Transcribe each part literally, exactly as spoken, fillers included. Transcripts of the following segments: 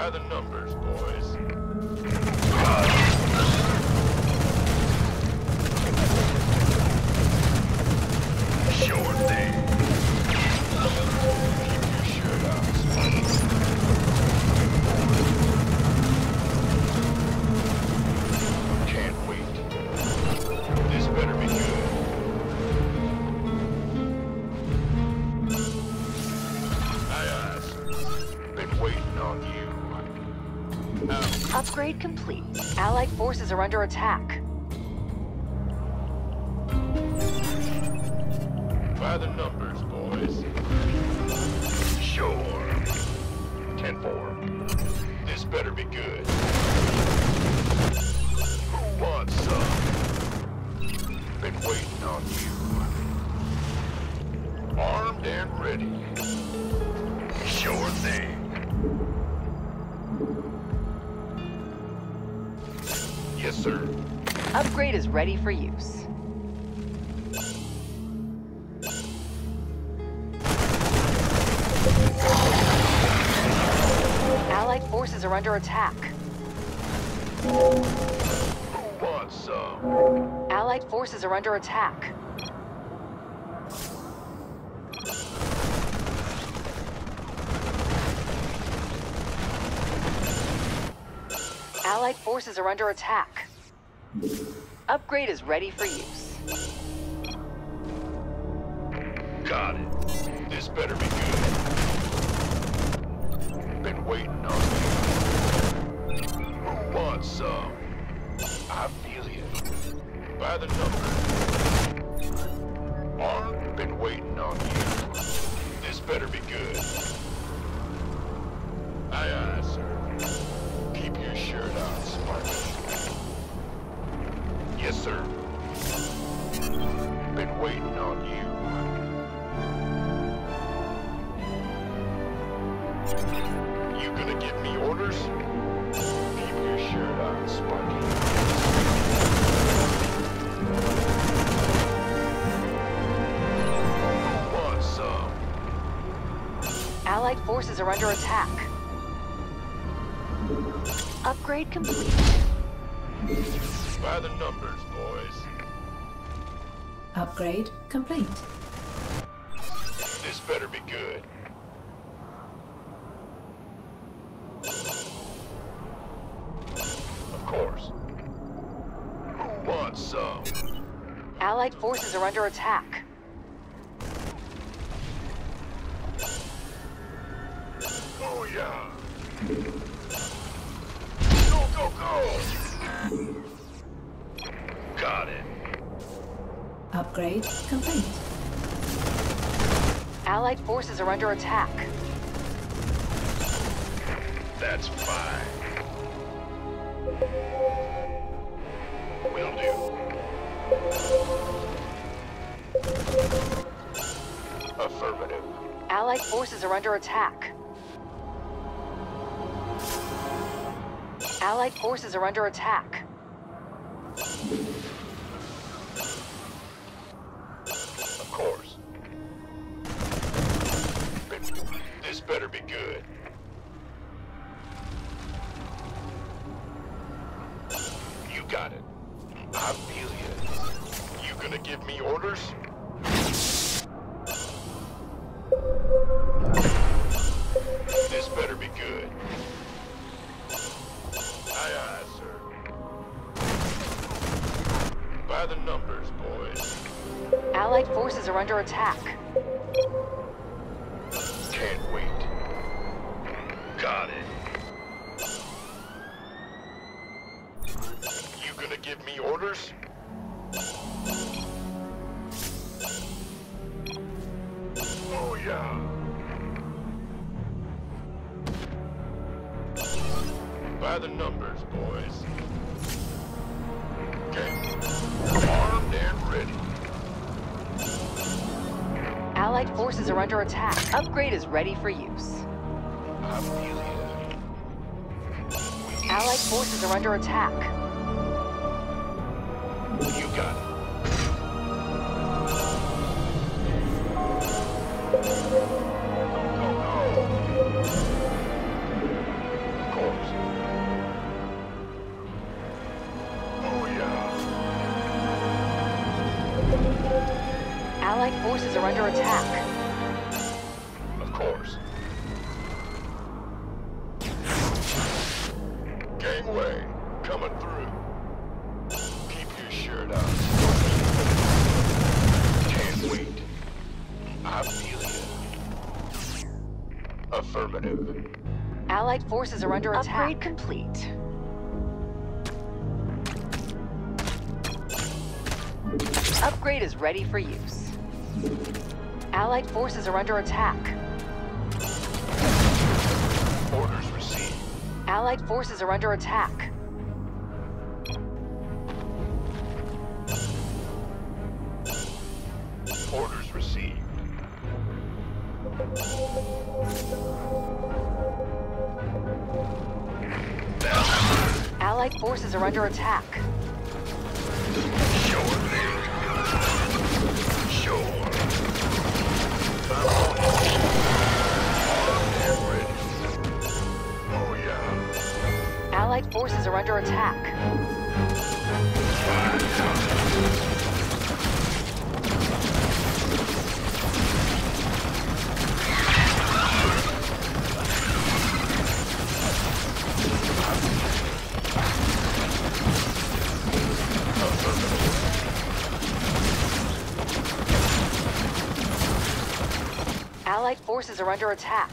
By the numbers, boys. Sure thing. Keep your shirt on, Spike. Can't wait. This better be good. Aye, aye, sir. Been waiting on you. Out. Upgrade complete. Allied forces are under attack. By the numbers, boys. Sure. ten four. This better be good. Who wants some? Been waiting on you. Armed and ready. Sure thing. Yes, sir. Upgrade is ready for use. Allied forces are under attack. Who wants some? Allied forces are under attack. Allied forces are under attack. Upgrade is ready for use. Got it. This better be good. Been waiting on you. Who wants some? I feel you. By the number. Armed, been waiting on you. This better be good. Aye, aye, sir. Keep your shirt on, Sparky. Yes, sir. Been waiting on you. You gonna give me orders? Keep your shirt on, Sparky. Who wants some? Allied forces are under attack. Upgrade complete. By the numbers, boys. Upgrade complete. This better be good. Of course. Who wants some? Allied forces are under attack. Oh, yeah. Go, go, go! Got it. Upgrade complete. Allied forces are under attack. That's fine. Will do. Affirmative. Allied forces are under attack. Allied forces are under attack. Of course. This better be good. You got it. I feel you. You gonna give me orders? This better be good. Aye, aye, sir. By the numbers, boys. Allied forces are under attack. Can't wait. Got it. You gonna give me orders? Oh, yeah. By the numbers, boys. Okay. Armed and ready. Allied forces are under attack. Upgrade is ready for use. I feel you. Allied forces are under attack. You got it. Go, go, go. Of Allied forces are under attack. Of course. Gangway, coming through. Keep your shirt on. Can't wait. I feel you. Affirmative. Allied forces are under attack. Upgrade complete. Upgrade is ready for use. Allied forces are under attack. Orders received. Allied forces are under attack. Orders received. Allied forces are under attack. Sure thing. Sure. Oh yeah. Allied forces are under attack. Allied forces are under attack.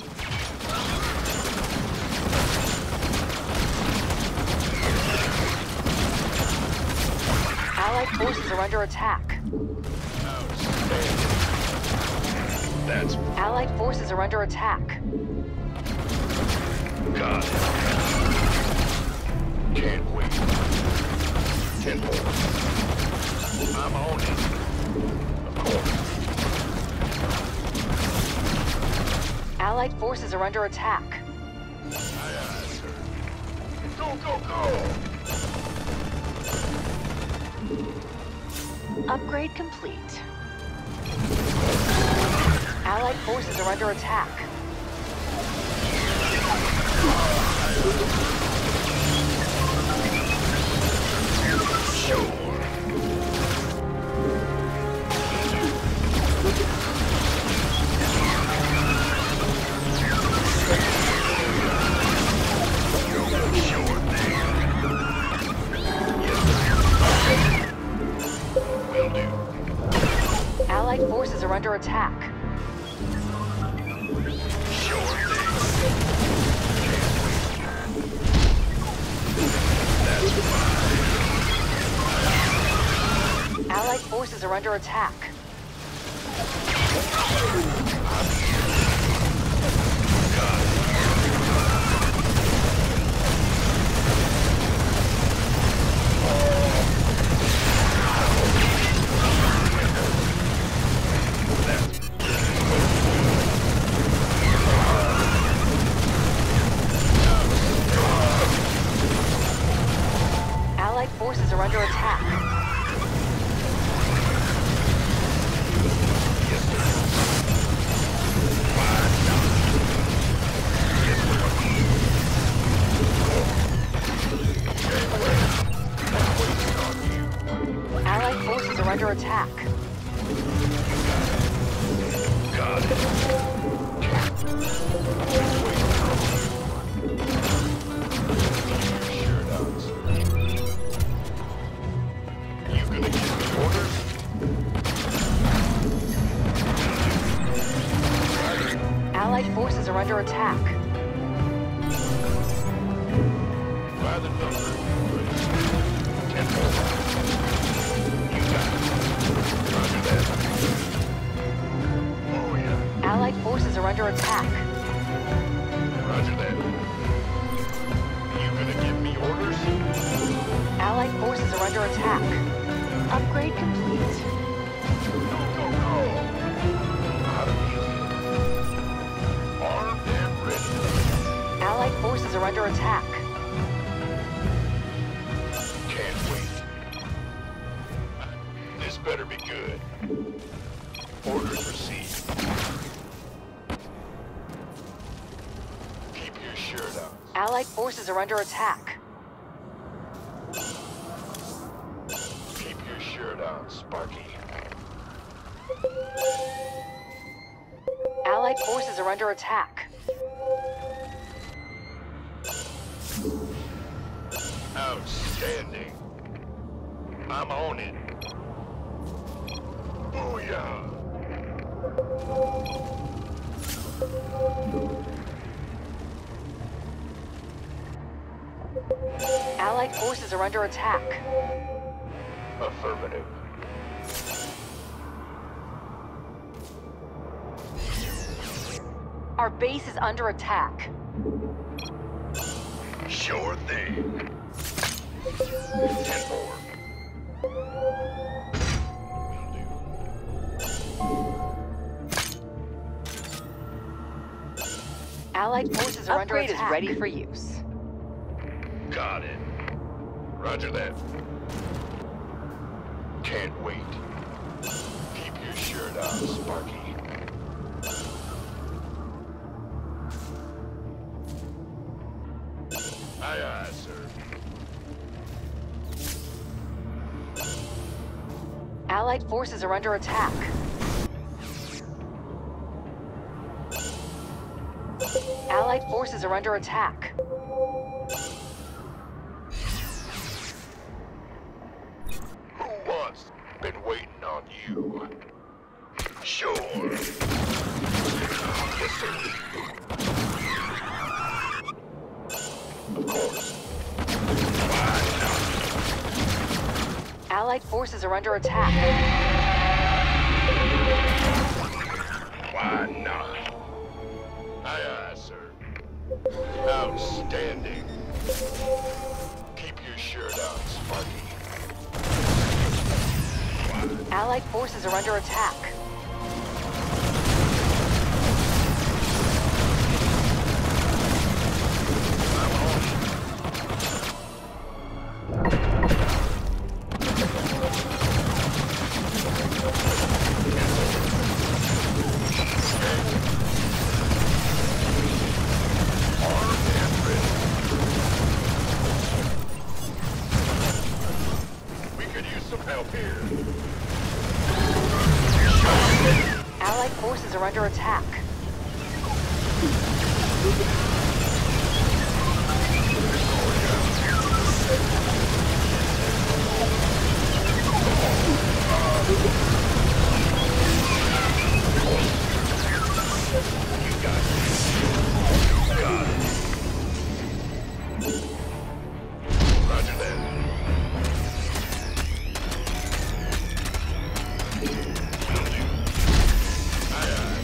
Allied forces are under attack. That's Allied forces are under attack. got it. Can't wait. Ten more. I'm on it. Of course. Allied forces are under attack. Aye, aye, sir. Go, go, go! Upgrade complete. Allied forces are under attack. Sure. Allied forces are under attack. Allied forces are under attack. Allied forces are under attack. Allied forces are under attack. Got it. Sure does. You gonna give me orders? Allied forces are under attack. By the number. Ten more. You got it. Roger that. Oh yeah. Allied forces are under attack. Roger that. You gonna give me orders? Allied forces are under attack. Upgrade complete. Go, go, go! Out of here. Armed and ready. Allied forces are under attack. Can't wait. This better be good. Orders received. Keep your shirt on. Allied forces are under attack. Keep your shirt on, Sparky. Allied forces are under attack. Outstanding. I'm on it. Booyah! Allied forces are under attack. Affirmative. Our base is under attack. Sure thing. Ten four. Allied forces are Upgrade under is attack. ready for use. Got it. Roger that. Can't wait. Keep your shirt on, Sparky. Aye, aye, sir. Allied forces are under attack. Allied forces are under attack. Who wants? Been waiting on you. Sure. Yes, sir. Of course. Why Allied forces are under attack. not? Why not? Aye, aye, sir. Outstanding. Keep your shirt on, Sparky. Allied forces are under attack. We could use some help here. Allied forces are under attack. Roger that. Will do. Aye, aye.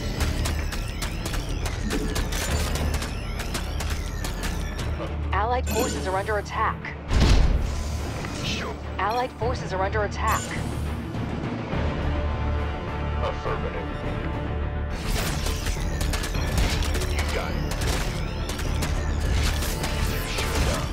Allied forces are under attack. Sure. Allied forces are under attack. Affirmative. You got it. Shirt on,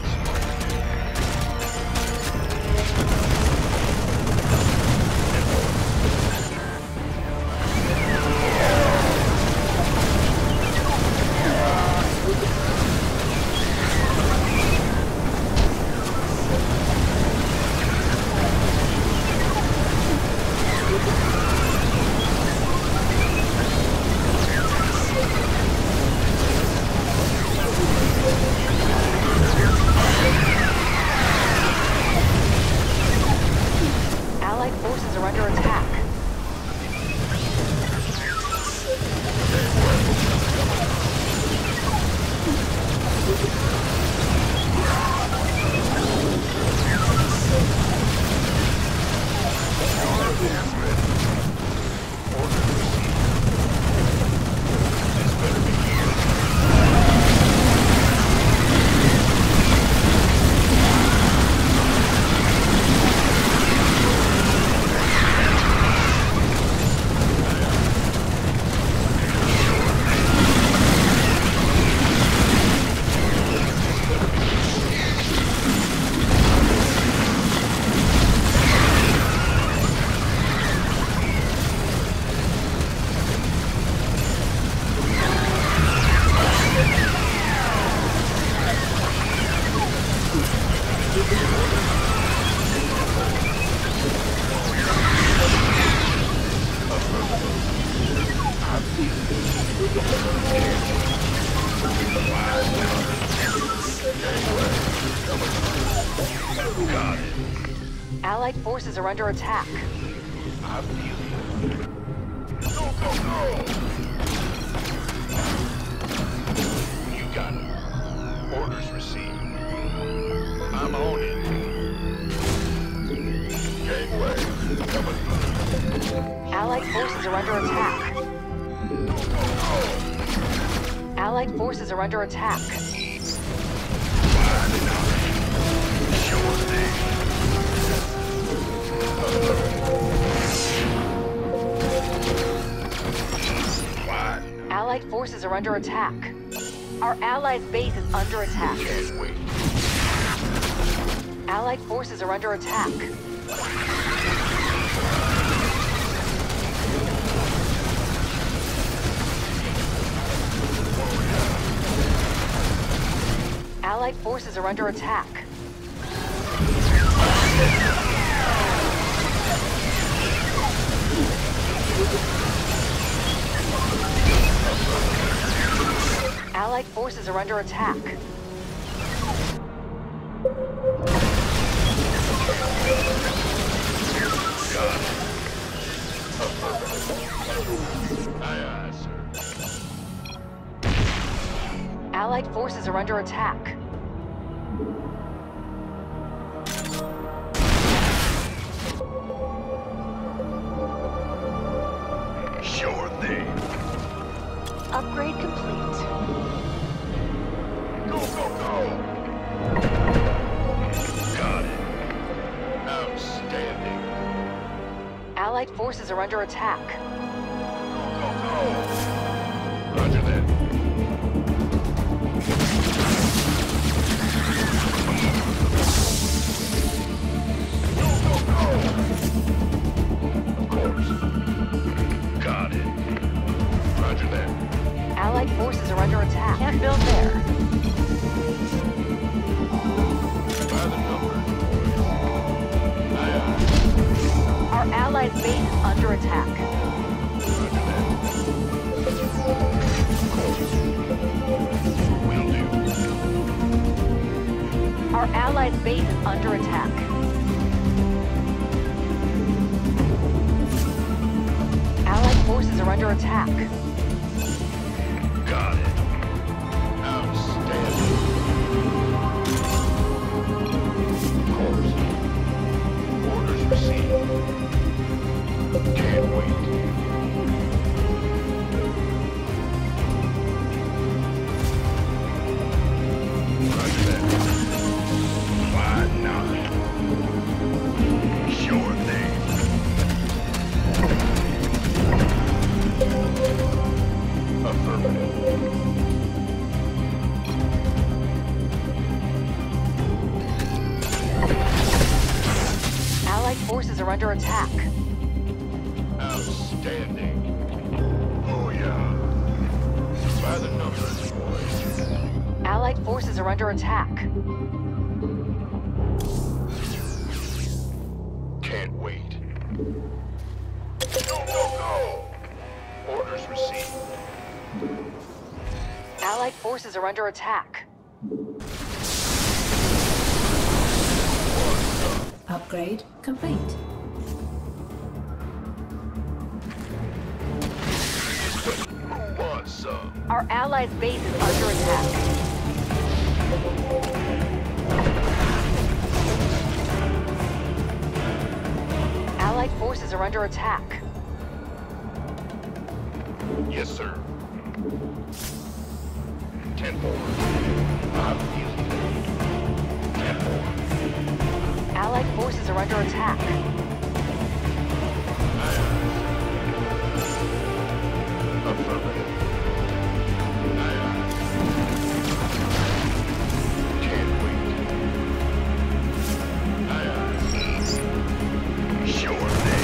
Got it. Allied forces are under attack. I feel you. Go, go, go! You got it. Orders received. I'm on it. Gateway, coming. Allied forces are under attack. Go, go, go! Allied forces are under attack. Wide enough. Sure thing. Wide enough. Allied forces are under attack. Our allies' base is under attack. Can't wait. Allied forces are under attack. Allied forces are under attack. Allied forces are under attack. Aye, aye, sir. Allied forces are under attack. Sure thing. Upgrade complete. Go, go, go! Got it. Outstanding. Allied forces are under attack. Go, go, go! Roger that. Go, go, go! Of course. Got it. Roger that. Allied forces are under attack. Can't build there. By the numbers. Aye, aye. Our allies' base is under attack. Roger that. Will do. Our allies' base is under attack. Allied forces are under attack. Got it. Outstanding. Of course. Orders received. Can't wait. Roger that. Why not? Sure thing. Affirmative. Allied forces are under attack. Outstanding. Oh yeah. By the numbers, boys. Allied forces are under attack. Can't wait. Go, go, go! Orders received. Allied forces are under attack. Upgrade complete. Who wants some? Our allies' base is under attack. Allied forces are under attack. Yes, sir. Ten more. I feel it. Ten more. Allied forces are under attack. Aye, aye. Affirmative. Aye, aye. Can't wait. Aye, aye. Sure thing.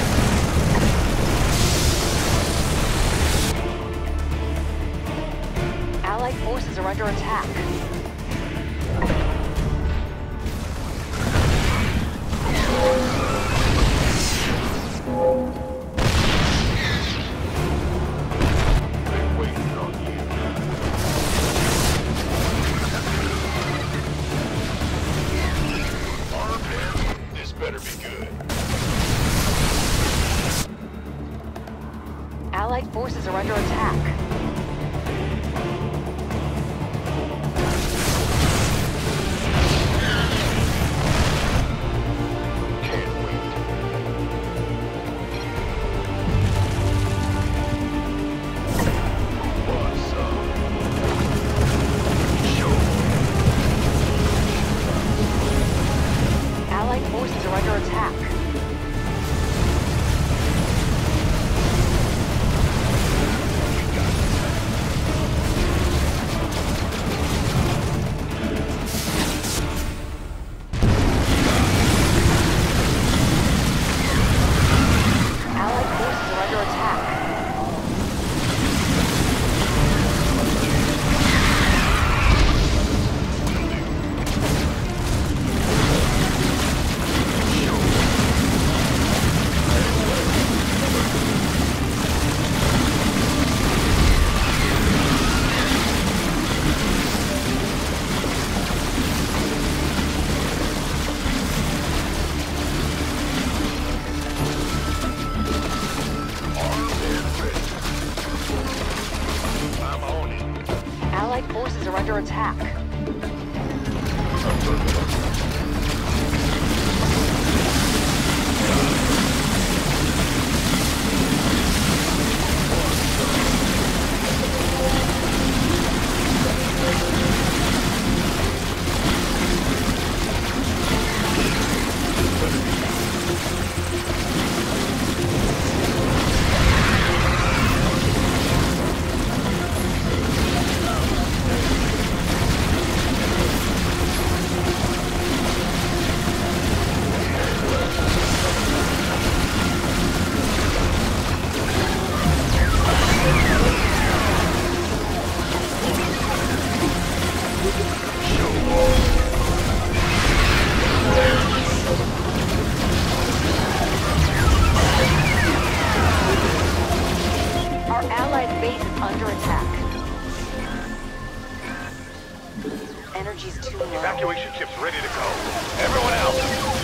Allied forces are under attack. Been waiting on you. Armed and forces are under attack. Allied forces are under attack. Allied forces are under attack. Our allied base is under attack. Energy's too low. Evacuation ships ready to go. Everyone out!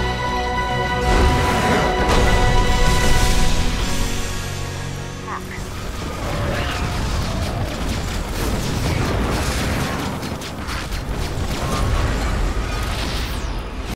Attack.